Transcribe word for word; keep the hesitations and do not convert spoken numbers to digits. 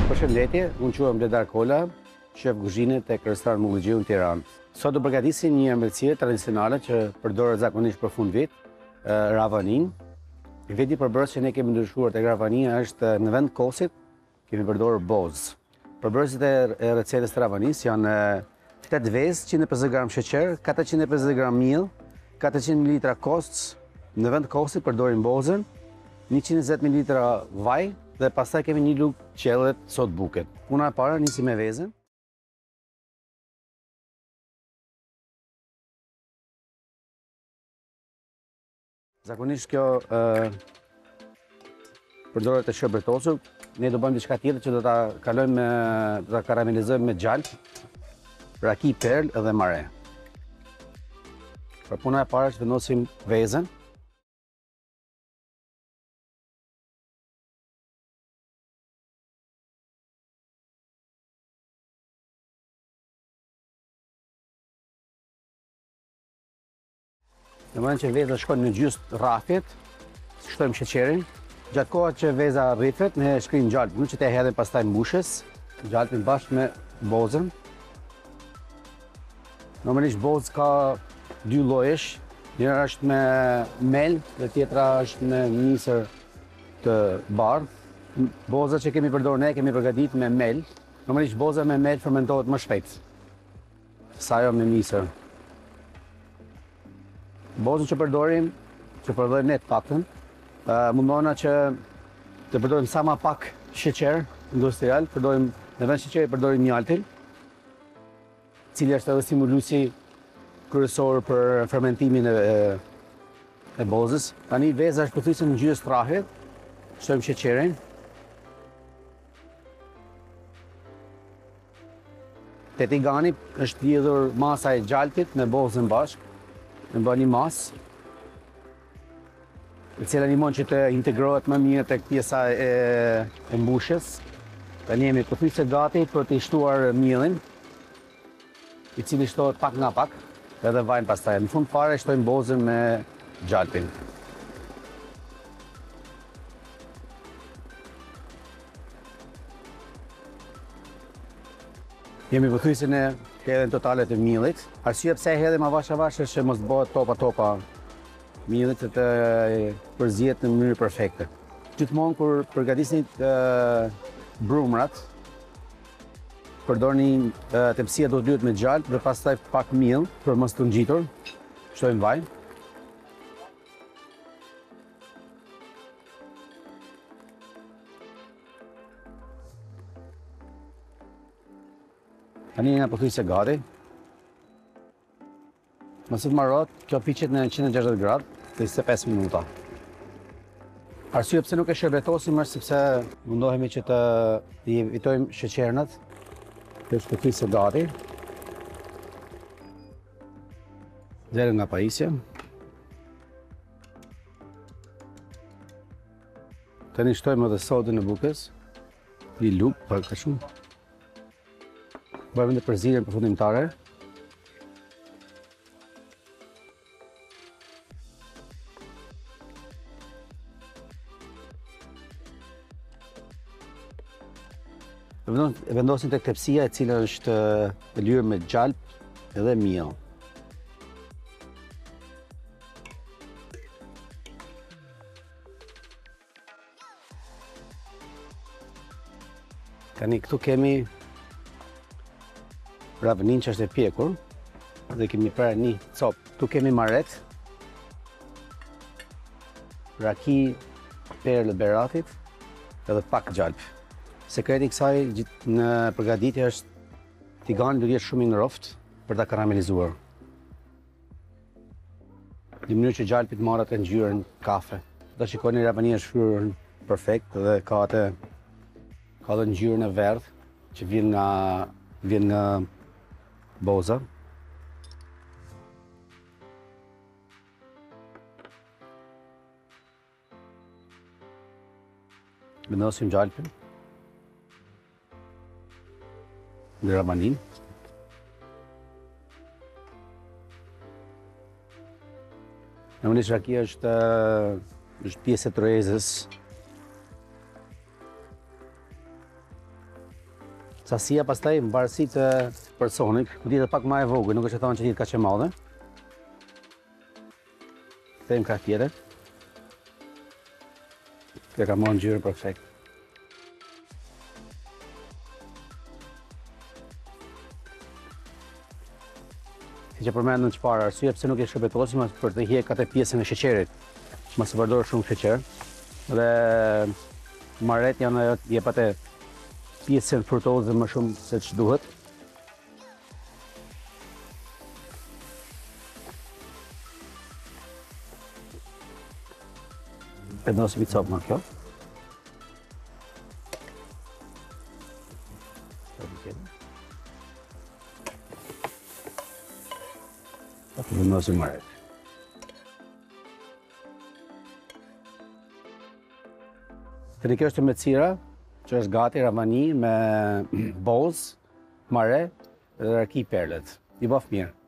Përshëndetje, unë quhem Bledari, shef kuzhine tek restoran Përgjigjja në Tiranë. Sot do përgatisim një ëmbëlsirë tradicionale që përdoret zakonisht për fund vit, Revanin. Veti përbërës që ne kemi ndryshuar tek Revani është në vend kosit kemi përdorur bozë. Përbërësit e recetës të Revanis janë tetë vezë, njëzet e pesëdhjetë gram sheqer, katëqind e pesëdhjetë gram miell, katëqind mililitra kos, në vend kosit përdorim bozën, njëqind e njëzet mililitra vaj dhe pastaj kemi një lugë qellet sot buket. Puna e parë nisim me vezën. Zakonisht kjo përdoret e shërbetosur. Ne do bëjmë diçka tjetër që do ta kalojmë me do ta karamelizojmë me gjalp, raki, perl dhe mare. Për puna e parë është vendosim vezën. Në moment që veza shkon në gjysmë rrafit, shtojmë sheqerin. Gjatë kohës që veza rrifet, ne shkrim gjalp, nuk që të hedhim pastaj mbushës, gjalpin bashkë me bozën. Normalisht bozë ka dy llojesh, njëra është me mel dhe tjetra është me misër të bardhë. Boza që kemi përdorur ne kemi përgatitur me mel. Normalisht boza me mel fermentohet më shpejt se ajo me misër. Bozën që përdorim, që përdojmë ne të paktën, mundona që të përdorim sa ma pak sheqer industrial, përdorim në vend sheqeri përdorim mjaltin, cili është edhe stimulusi kryesor për fermentimin e, e bozës. Tani veza është pothuajse në gjysmë rrafit, shtojmë sheqerin. Te tigani është lidhur masa e gjalpit me bozën bashkë. Në bë një masë, e cila ndihmon që të integrohet më mirë tek pjesa e, e mbushjes. Tani jemi pothuajse gati për të shtuar miellin, i cili shtohet pak nga pak, edhe vajin pastaj. Në fund fare shtojmë bozën me gjalpin. Jemi pothuajse në hedhjen totale të miellit. Arsyeja pse e hedhim avash avash është që mos bëhet topa topa miellit të, të përzihet në mënyrë perfekte. Gjithmonë kur përgatisni brumrat, përdorni tepsia do të lyhet me gjalp dhe pastaj pak miell për mos të ngjitur. Shtojmë vaj. Tani jena pothuajse gati. Mos të marrot, kjo piqet në njëqind e gjashtëdhjetë gradë, për njëzet e pesë minuta. Arsye pse nuk e shërbetosim është sepse mundohemi që të i evitojmë sheqernat. Kjo është pothuajse gati. Nxjerrëm nga pajisja. Tani shtojmë edhe sodën e bukës. Një lugë, pak ka shumë. Bëjmë dhe përzierjen përfundimtare. Vendosim tek tepsia e cila është e lyer me gjalp edhe miell. Tani këtu kemi Revanin që është e pjekur dhe kemi prerë një copë. Tu kemi maret, raki, perl e beratit edhe pak gjalp. Sekreti i kësaj në përgatitje është tigani duhet jetë shumë i ngrohtë për ta karamelizuar. Në mënyrë që gjalpi të marrë atë ngjyrën kafe. Do shikoni Revani është shkruar perfekt dhe ka atë ka edhe ngjyrën e verdhë që vjen nga vjen nga boza. Vendosim gjalpin. Në Revanin. Normalisht rakia është, është pjesë e trezës. Sasia pastaj në varësi të personit, dihet pak më e vogël, nuk është e thonë që dihet kaq e madhe. Them ka tjetër. Kjo ka marrë ngjyrën perfekt. Si që përmendëm çfarë arsye pse nuk e shkëpetosim për të hiqur atë pjesën e sheqerit. Mos e përdor shumë sheqer. Dhe marret janë ajo jep atë pjesën frutozë më shumë se ç'duhet. Vendosim i copë më kjo. Vendosim marret. Këtë kjo është mecira, që është gati Revani me bozë, mare dhe raki perlet. I bof mirë.